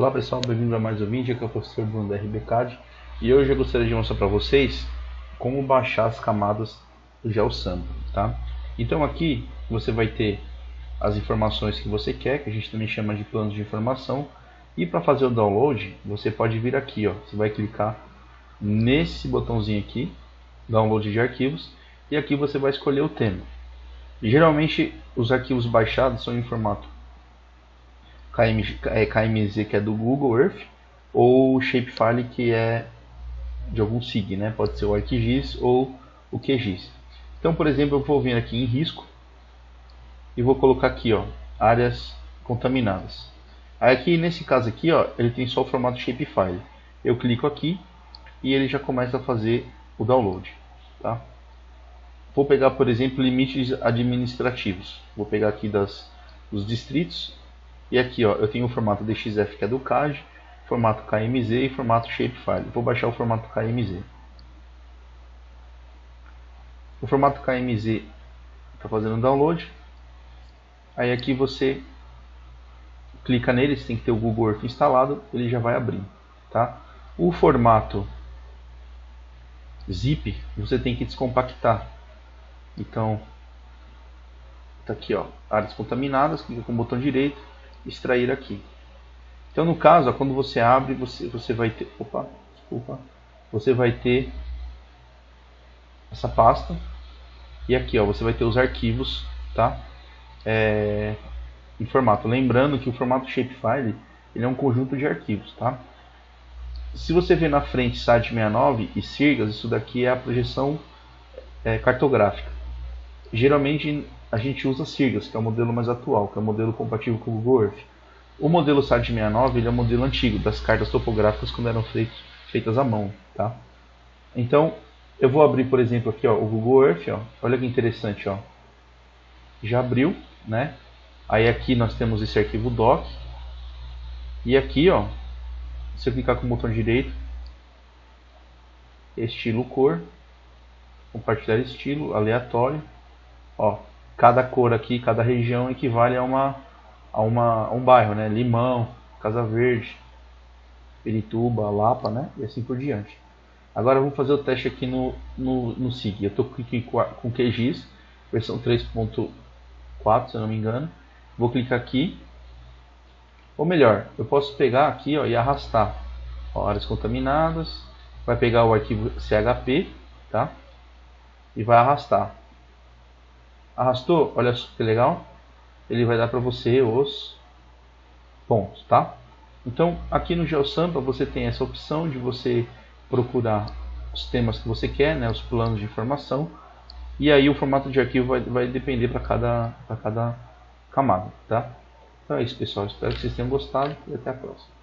Olá pessoal, bem-vindo a mais um vídeo. Aqui é o professor Bruno da RBCAD e hoje eu gostaria de mostrar para vocês como baixar as camadas do GeoSamba, tá? Então aqui você vai ter as informações que você quer, que a gente também chama de planos de informação, e para fazer o download você pode vir aqui, ó, você vai clicar nesse botãozinho aqui, download de arquivos, e aqui você vai escolher o tema. Geralmente os arquivos baixados são em formato KMZ, que é do Google Earth, ou Shapefile, que é de algum SIG, né? Pode ser o ArcGIS ou o QGIS. Então, por exemplo, eu vou vir aqui em risco e vou colocar aqui, ó, áreas contaminadas. Aí aqui nesse caso aqui, ó, ele tem só o formato Shapefile. Eu clico aqui e ele já começa a fazer o download, tá? Vou pegar, por exemplo, limites administrativos. Vou pegar aqui dos distritos. E aqui, ó, eu tenho o formato DXF, que é do CAD, formato KMZ e formato Shapefile. Vou baixar o formato KMZ. O formato KMZ está fazendo o download. Aí aqui você clica nele, você tem que ter o Google Earth instalado, ele já vai abrir, tá? O formato zip você tem que descompactar. Então, tá aqui, ó, áreas contaminadas, clica com o botão direito, extrair aqui. Então no caso, ó, quando você abre, você vai ter, você vai ter essa pasta e aqui, ó, você vai ter os arquivos, tá? Em formato. Lembrando que o formato Shapefile ele é um conjunto de arquivos, tá? Se você ver na frente SAT69 e SIRGAS, isso daqui é a projeção cartográfica. Geralmente a gente usa SIRGAS, que é o modelo mais atual, que é o modelo compatível com o Google Earth. O modelo SAT69 ele é o modelo antigo, das cartas topográficas quando eram feitas à mão, tá? Então, eu vou abrir, por exemplo, aqui, ó, o Google Earth, ó. Olha que interessante, ó. Já abriu, né? Aí aqui nós temos esse arquivo doc. E aqui, ó, se eu clicar com o botão direito, estilo cor, compartilhar estilo, aleatório, ó, cada cor aqui, cada região equivale a um bairro, né? Limão, Casa Verde, Pirituba, Lapa, né? E assim por diante. Agora vamos fazer o teste aqui no SIG. Eu estou aqui com QGIS, versão 3.4, se eu não me engano. Vou clicar aqui. Ou melhor, eu posso pegar aqui, ó, e arrastar. Ó, áreas contaminadas. Vai pegar o arquivo CHP, tá? E vai arrastar. Arrastou? Olha só que legal. Ele vai dar para você os pontos, tá? Então, aqui no GeoSamba você tem essa opção de você procurar os temas que você quer, né, os planos de informação, e aí o formato de arquivo vai depender para cada camada, tá? Então é isso, pessoal. Espero que vocês tenham gostado e até a próxima.